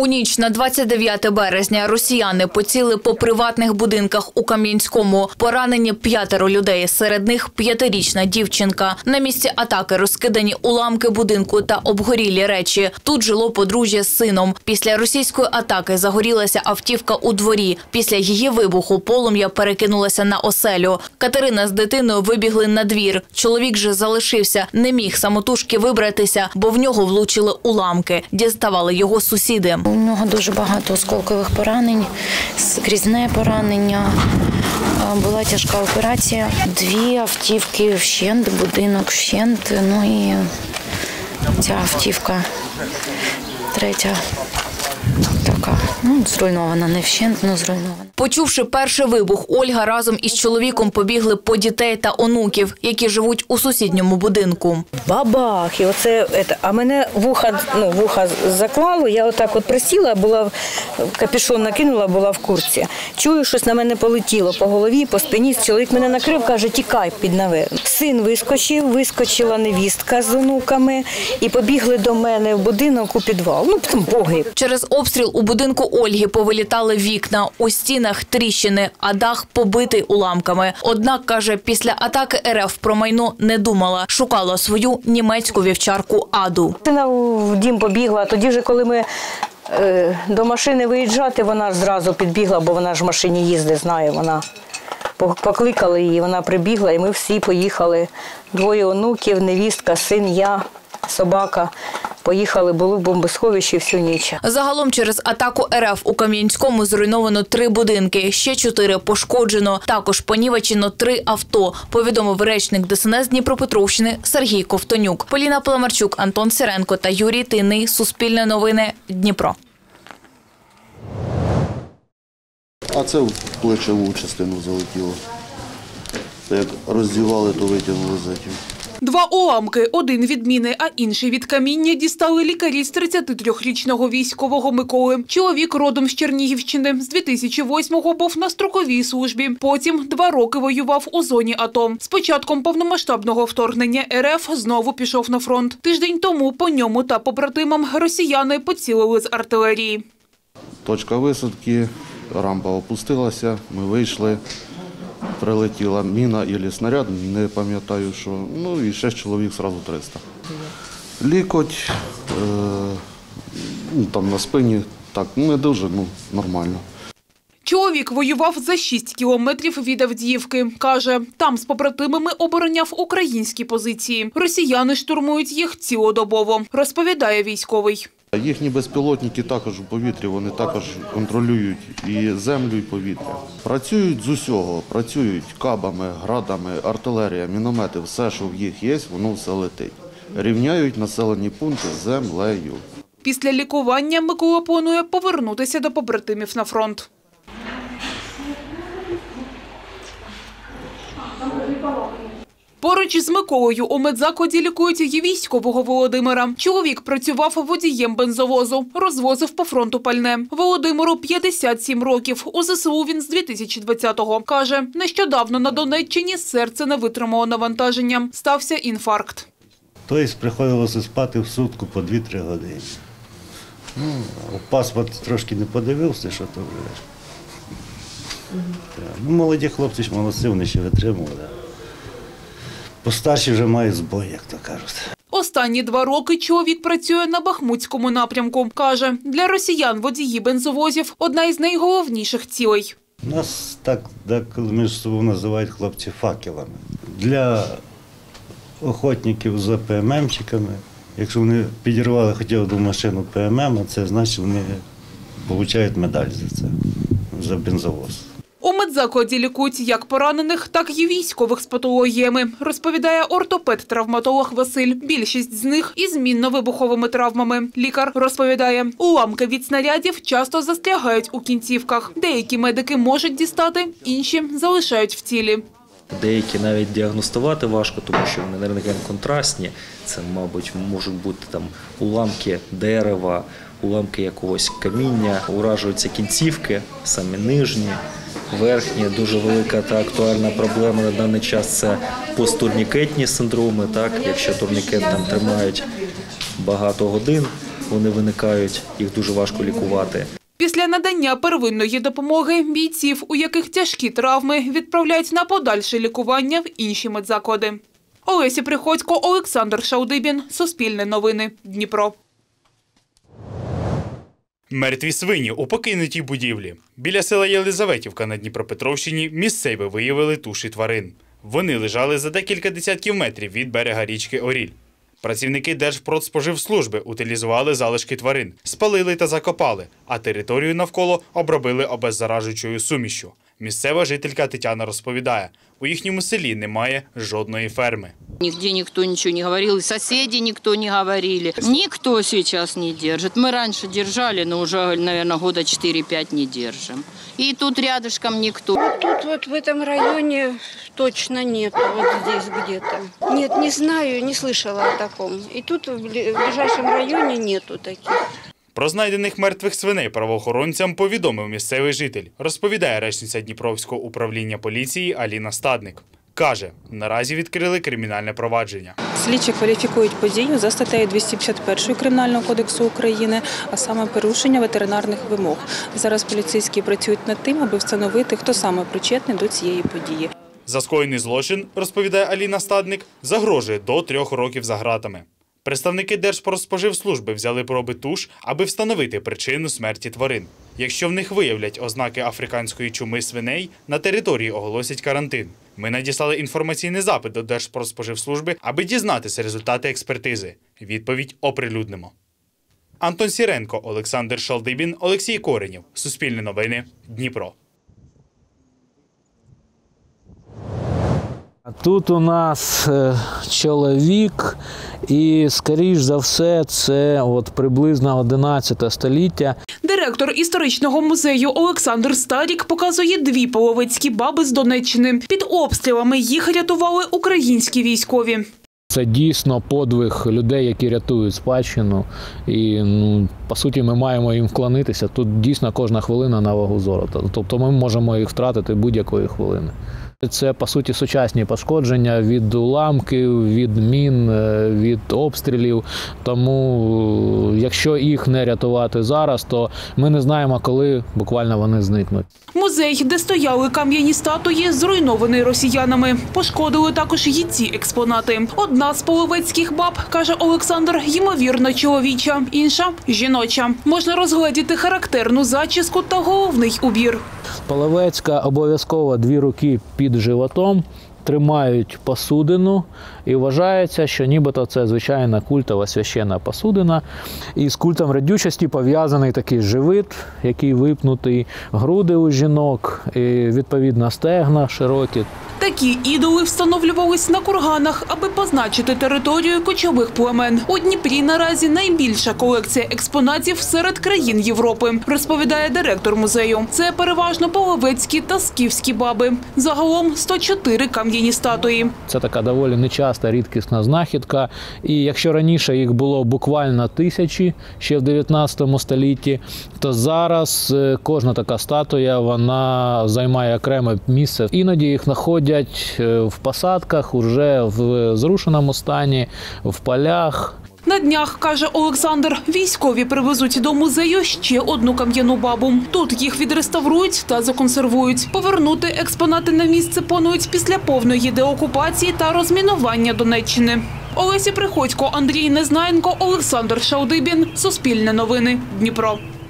У ніч на 29 березня росіяни поцілили по приватних будинках у Кам'янському. Поранені 5 людей, серед них 5-річна дівчинка. На місці атаки розкидані уламки будинку та обгорілі речі. Тут жило подружжя з сином. Після російської атаки загорілася автівка у дворі. Після її вибуху полум'я перекинулося на оселю. Катерина з дитиною вибігли на двір. Чоловік же залишився, не міг самотужки вибратися, бо в нього влучили уламки. Діставали його сусіди. У нього дуже багато осколкових поранень, скрізне поранення. Була тяжка операція. 2 автівки вщент, будинок вщент, ну і ця автівка 3-я така, зруйнована, не вщент, але зруйнована. Почувши перший вибух, Ольга разом із чоловіком побігли по дітей та онуків, які живуть у сусідньому будинку. Бабах! І а мене вуха заклало, я отак присіла, капюшон накинула, була в куртці. Чую, щось на мене полетіло по голові, по спині. Чоловік мене накрив, каже, тікай під наверх. Син вискочив, вискочила невістка з онуками і побігли до мене в будинок у підвал. Потім погиб. Через обстріл у будинку Ольги повилітали вікна, у стінах тріщини, а дах побитий уламками. Однак, каже, після атаки РФ про майно не думала, шукала свою німецьку вівчарку Аду. Сина в дім побігла, тоді вже коли ми до машини виїжджати, вона зразу підбігла, бо вона ж в машині їздить, знає вона. Покликали її, вона прибігла і ми всі поїхали. 2 онуків, невістка, син, я, собака. Поїхали, були в бомбосховищі всю ніч. Загалом через атаку РФ у Кам'янському зруйновано 3 будинки, ще 4 пошкоджено. Також понівечено 3 авто, повідомив речник ДСНС Дніпропетровщини Сергій Ковтонюк. Поліна Паламарчук, Антон Сіренко та Юрій Тинний. Суспільне новини. Дніпро. А це в плечову частину залетіло. Це як роздівали, то витягнули затім. 2 уламки, один від міни, а інший від каміння, дістали лікарі з 33-річного військового Миколи. Чоловік родом з Чернігівщини. З 2008-го був на строковій службі. Потім 2 роки воював у зоні АТО. З початком повномасштабного вторгнення РФ знову пішов на фронт. Тиждень тому по ньому та побратимам росіяни поцілили з артилерії. Точка висадки, рампа опустилася, ми вийшли. Прилетіла міна або снаряд, не пам'ятаю, що. І 6 чоловік, одразу 300. Лікоть, там на спині, так, не дуже, нормально. Чоловік воював за 6 кілометрів від Авдіївки. Каже, там з побратимами обороняв українські позиції. Росіяни штурмують їх цілодобово, розповідає військовий. Їхні безпілотники також у повітрі, вони також контролюють і землю, і повітря. Працюють з усього, працюють кабами, градами, артилерія, міномети, все, що в їх є, воно все летить. Рівняють населені пункти з землею. Після лікування Микола планує повернутися до побратимів на фронт. Поруч із Миколою у медзакладі лікують і військового Володимира. Чоловік працював водієм бензовозу, розвозив по фронту пальне. Володимиру 57 років. У ЗСУ він з 2020-го. Каже, нещодавно на Донеччині серце не витримало навантаження. Стався інфаркт. Тобто приходилося спати в сутку по 2-3 години. У паспорт трошки не подивився, що то вже. Молоді хлопці ж молодці, вони ще витримували. Постарші вже мають збой, як то кажуть. Останні 2 роки чоловік працює на Бахмутському напрямку. Каже, для росіян водії бензовозів – одна із найголовніших цілей. Нас так деколи між собою називають хлопці факелами. Для охотників за ПММчиками, якщо вони підірвали хоча б одну машину ПММ, це значить вони отримують медаль за це, за бензовоз. У медзакладі лікують як поранених, так і військових з патологіями, розповідає ортопед-травматолог Василь. Більшість з них із мінно-вибуховими травмами. Лікар розповідає, уламки від снарядів часто застрягають у кінцівках. Деякі медики можуть дістати, інші залишають в тілі. Деякі навіть діагностувати важко, тому що вони енергоконтрастні. Це, мабуть, можуть бути уламки дерева, уламки якогось каміння, уражуються кінцівки, самі нижні. Верхні, дуже велика та актуальна проблема на даний час – це посттурнікетні синдроми. Якщо турнікет тримають багато годин, вони виникають, їх дуже важко лікувати. Після надання первинної допомоги бійців, у яких тяжкі травми, відправляють на подальше лікування в інші медзаклади. Олеся Приходько, Олександр Шалдибін, Суспільне новини, Дніпро. Мертві свині у покинутій будівлі. Біля села Єлизаветівка на Дніпропетровщині місцеві виявили туші тварин. Вони лежали за декілька десятків метрів від берега річки Оріль. Працівники Держпродспоживслужби утилізували залишки тварин, спалили та закопали, а територію навколо обробили обеззаражуючою сумішшю. Місцева жителька Тетяна розповідає, у їхньому селі немає жодної ферми. Нигде никто ничего не говорил, и соседи никто не говорили. Никто сейчас не держит. Мы раньше держали, но уже, наверное, года 4-5 не держим. И тут рядышком никто. Тут вот в этом районе точно нет, вот здесь где-то. Нет, не знаю, не слышала о таком. И тут в ближайшем районе нету таких. Про знайдених мертвих свиней правоохоронцям повідомив місцевий житель, розповідає речниця Дніпровського управління поліції Аліна Стадник. Каже, наразі відкрили кримінальне провадження. Слідчі кваліфікують подію за статтею 251 Кримінального кодексу України, а саме порушення ветеринарних вимог. Зараз поліцейські працюють над тим, аби встановити, хто саме причетний до цієї події. За скоєний злочин, розповідає Аліна Стадник, загрожує до 3 років за ґратами. Представники Держпродспоживслужби взяли проби туш, аби встановити причину смерті тварин. Якщо в них виявлять ознаки африканської чуми свиней, на території оголосять карантин. Ми надіслали інформаційний запит до Держпродспоживслужби, аби дізнатися результати експертизи. Відповідь оприлюднимо. Антон Сіренко, Олександр Шалдибін, Олексій Коренєв. Суспільне новини. Дніпро. Тут у нас чоловік і, скоріш за все, це приблизно 11 століття. Директор історичного музею Олександр Старік показує 2 половецькі баби з Донеччини. Під обстрілами їх рятували українські військові. Це дійсно подвиг людей, які рятують спадщину. І, по суті, ми маємо їм вклонитися. Тут дійсно кожна хвилина на вагу золота. Тобто ми можемо їх втратити будь-якої хвилини. Це, по суті, сучасні пошкодження від уламків, від мін, від обстрілів. Тому, якщо їх не рятувати зараз, то ми не знаємо, коли буквально вони зникнуть. Музей, де стояли кам'яні статуї, зруйнований росіянами. Пошкодили також і ці експонати. Одна з половецьких баб, каже Олександр, ймовірно чоловіча, інша – жіноча. Можна розгледіти характерну зачіску та головний убір. Половецька обов'язково 2 руки під животом, тримають посудину і вважається, що нібито це звичайна культова священна посудина. І з культом родючості пов'язаний такий живіт, який випнутий, груди у жінок, і відповідно стегна широкі. Такі ідоли встановлювались на курганах, аби позначити територію кочових племен. У Дніпрі наразі найбільша колекція експонатів серед країн Європи, розповідає директор музею. Це переважно половецькі та скіфські баби. Загалом 104 кам'яні статуї. Це така доволі нечаста, рідкісна знахідка. І якщо раніше їх було буквально 1000, ще в 19 столітті, то зараз кожна така статуя, вона займає окреме місце. Іноді їх знаходять в посадках, уже в зрушеному стані, в полях. На днях, каже Олександр, військові привезуть до музею ще одну кам'яну бабу. Тут їх відреставрують та законсервують. Повернути експонати на місце планують після повної деокупації та розмінування Донеччини. Олеся Приходько, Андрій Незнаєнко, Олександр Шалдибін. Суспільне новини. Дніпро.